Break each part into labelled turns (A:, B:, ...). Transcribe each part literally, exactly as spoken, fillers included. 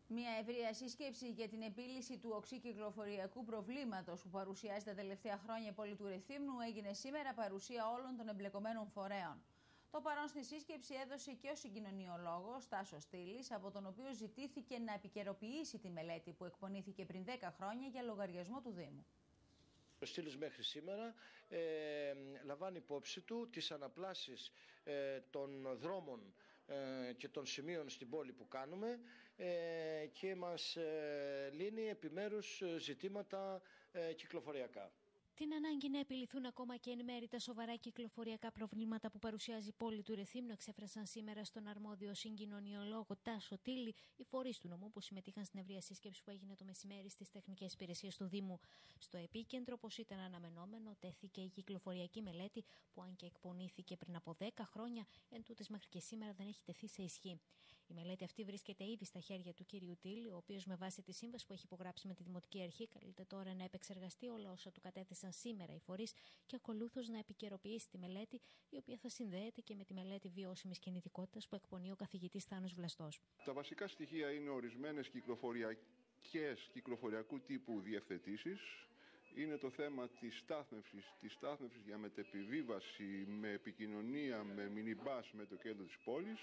A: Μια ευρεία σύσκεψη για την επίλυση του οξυκυκλοφοριακού προβλήματος που παρουσιάζει τα τελευταία χρόνια η πόλη του Ρεθύμνου έγινε σήμερα παρουσία όλων των εμπλεκομένων φορέων. Το παρόν στη σύσκεψη έδωσε και ο συγκοινωνιολόγος Τάσος Στήλης, από τον οποίο ζητήθηκε να επικαιροποιήσει τη μελέτη που εκπονήθηκε πριν δέκα χρόνια για λογαριασμό του Δήμου.
B: Ο Στήλης μέχρι σήμερα ε, λαμβάνει υπόψη του τις αναπλάσεις ε, των δρόμων ε, και των σημείων στην πόλη που κάνουμε ε, και μας ε, λύνει επιμέρους ζητήματα ε, κυκλοφοριακά.
C: Την ανάγκη να επιληθούν ακόμα και εν μέρη τα σοβαρά κυκλοφοριακά προβλήματα που παρουσιάζει η πόλη του Ρεθύμνου εξέφρασαν σήμερα στον αρμόδιο συγκοινωνιολόγο Τάσο Στήλη οι φορείς του νομού που συμμετείχαν στην ευρεία σύσκεψη που έγινε το μεσημέρι στις τεχνικές υπηρεσίες του Δήμου. Στο επίκεντρο, όπως ήταν αναμενόμενο, τέθηκε η κυκλοφοριακή μελέτη που, αν και εκπονήθηκε πριν από δέκα χρόνια, εντούτοις μέχρι και σήμερα δεν έχει τεθεί σε ισχύ. Η μελέτη αυτή βρίσκεται ήδη στα χέρια του κύριου Τήλη, ο οποίος με βάση τη σύμβαση που έχει υπογράψει με τη Δημοτική Αρχή καλείται τώρα να επεξεργαστεί όλα όσα του κατέθεσαν σήμερα οι φορείς και ακολούθως να επικαιροποιήσει τη μελέτη, η οποία θα συνδέεται και με τη μελέτη βιώσιμης κινητικότητας που εκπονεί ο καθηγητής Θάνος Βλαστός.
D: Τα βασικά στοιχεία είναι ορισμένες κυκλοφοριακές, κυκλοφοριακού τύπου διευθετήσεις. Είναι το θέμα της στάθμευσης, της στάθμευσης για μετεπιβίβαση, με επικοινωνία, με μινιμπάς με το κέντρο της πόλης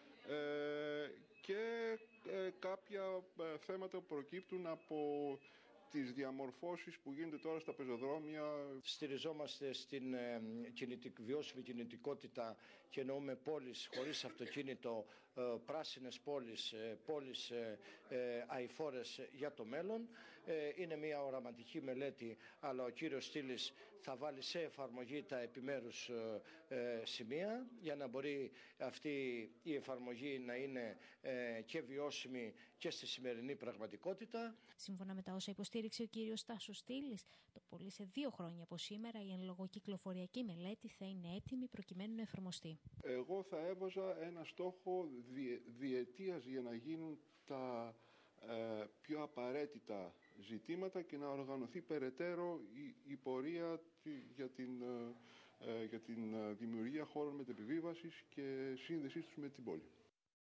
D: ε, και ε, κάποια ε, θέματα που προκύπτουν από τις διαμορφώσεις που γίνονται τώρα στα πεζοδρόμια.
B: Στηριζόμαστε στην ε, κινητικ, βιώσιμη κινητικότητα και εννοούμε πόλεις χωρίς αυτοκίνητο, ε, πράσινες πόλεις, ε, πόλεις ε, ε, αειφόρες για το μέλλον. Ε, είναι μια οραματική μελέτη, αλλά ο κύριος Στήλης θα βάλει σε εφαρμογή τα επιμέρους ε, ε, σημεία για να μπορεί αυτή η εφαρμογή να είναι ε, και βιώσιμη και στη σημερινή πραγματικότητα.
C: Σύμφωνα με τα όσα υποστήριξε ο κύριος Τάσος Στήλης, το πολύ σε δύο χρόνια από σήμερα η εν λόγω κυκλοφοριακή μελέτη θα είναι έτοιμη προκειμένου να εφαρμοστεί.
D: Εγώ θα έβαζα ένα στόχο διε, διετίας για να γίνουν τα ε, πιο απαραίτητα ζητήματα και να οργανωθεί περαιτέρω η, η πορεία για την, ε, για την δημιουργία χώρων μετεπιβίβασης και σύνδεσής τους με την πόλη.